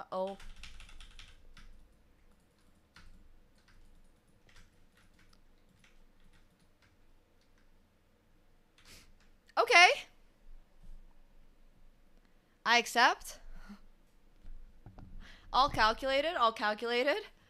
Uh-oh. Okay. I accept. All calculated, all calculated.